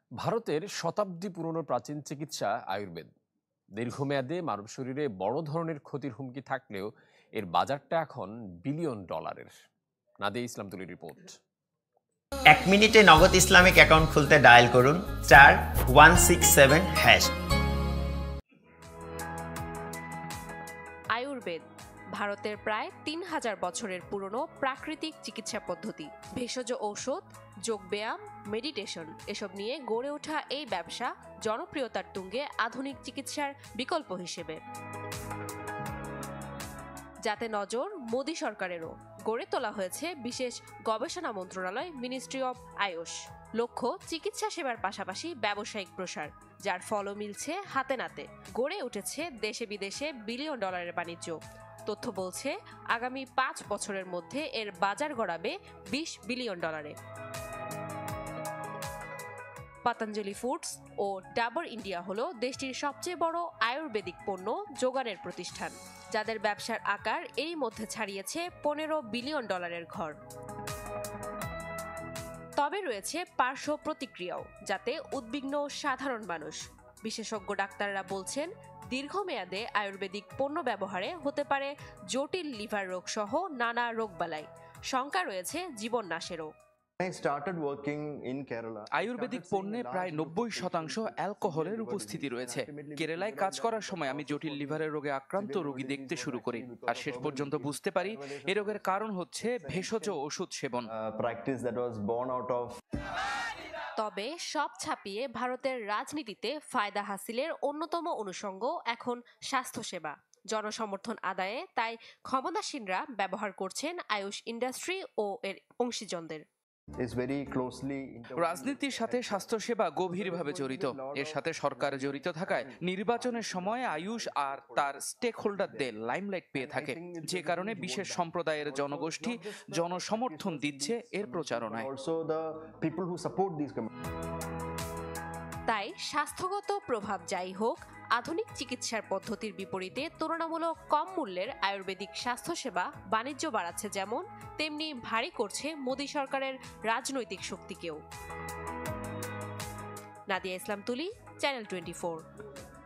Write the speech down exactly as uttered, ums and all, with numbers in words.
ভারতের শতাব্দী পুরনো প্রাচীন চিকিৎসা আয়ুর্বেদ দীর্ঘমেয়াদে মানব শরীরে বড় ধরনের ক্ষতির হুমকি থাকলেও এর বাজারটা এখন বিলিয়ন ডলারের। নাদিয়া ইসলাম তুলির রিপোর্ট। এক মিনিটে নগদ ইসলামিক অ্যাকাউন্ট খুলতে ডায়াল করুন star one six seven hash. Ayurveda ভারতের প্রায় তিন হাজার বছরের পুরনো প্রাকৃতিক চিকিৎসা পদ্ধতি। ভেষজ ঔষধ, যোগব্যায়াম, মেডিটেশন এসব নিয়ে গড়ে ওঠা এই ব্যবসা জনপ্রিয়তার তুঙ্গে আধুনিক চিকিৎসার বিকল্প হিসেবে। যাতে নজর মোদী সরকারেরও। গড়ে তোলা হয়েছে বিশেষ গবেষণা মন্ত্রণালয়, মিনিস্ট্রি অব আয়ুষ। লক্ষ্য চিকিৎসা সেবার পাশাপাশি ব্যবসায়িক প্রসার, যার ফলও মিলছে হাতে নাতে। গড়ে উঠেছে দেশে বিদেশে বিলিয়ন ডলারের বাণিজ্য। তথ্য বলছে আগামী পাঁচ বছরের মধ্যে এর বাজার গড়াবে বিশ বিলিয়ন ডলারে। পতঞ্জলি ফুডস ও ডাবর ইন্ডিয়া হলো দেশটির সবচেয়ে বড় আয়ুর্বেদিক পণ্য যোগানের প্রতিষ্ঠান, যাদের ব্যবসার আকার এরই মধ্যে ছাড়িয়েছে পনেরো বিলিয়ন ডলারের ঘর। তবে রয়েছে পার্শ্ব প্রতিক্রিয়াও, যাতে উদ্বিগ্ন সাধারণ মানুষ। বিশেষজ্ঞ ডাক্তাররা বলছেন, দীর্ঘমেয়াদে আয়ুর্বেদিক পণ্য ব্যবহারে হতে পারে জটিল লিভার রোগ সহ নানা রোগবালাই। শঙ্কা রয়েছে জীবন নাশেরও। আয়ুর্বেদিক পণ্যে প্রায় নব্বই শতাংশ অ্যালকোহলের উপস্থিতি রয়েছে। কেরালায় কাজ করার সময় আমি জটিল লিভারের রোগে আক্রান্ত রোগী দেখতে শুরু করি, আর শেষ পর্যন্ত বুঝতে পারি এ রোগের কারণ হচ্ছে ভেষজ ওষুধ সেবন। তবে সব ছাপিয়ে ভারতের রাজনীতিতে ফায়দা হাসিলের অন্যতম অনুষঙ্গ এখন স্বাস্থ্যসেবা। জনসমর্থন আদায়ে তাই ক্ষমতাসীনরা ব্যবহার করছেন আয়ুষ ইন্ডাস্ট্রি ও এর অংশীজনদের। রাজনীতির সাথে স্বাস্থ্যসেবা গভীরভাবে জড়িত। এর সাথে সরকার জড়িত থাকায় নির্বাচনের সময় আয়ুষ আর তার স্টেক হোল্ডারদের লাইমলাইট পেয়ে থাকে, যে কারণে বিশেষ সম্প্রদায়ের জনগোষ্ঠী জনসমর্থন দিচ্ছে এর প্রচারণায়। তাই স্বাস্থ্যগত প্রভাব যাই হোক, আধুনিক চিকিৎসার পদ্ধতির বিপরীতে তুলনামূলক কম মূল্যের আয়ুর্বেদিক স্বাস্থ্যসেবা বাণিজ্য বাড়াচ্ছে যেমন, তেমনি ভারী করছে মোদী সরকারের রাজনৈতিক শক্তিকেও। নাদিয়া ইসলাম তুলি, চ্যানেল টোয়েন্টি ফোর।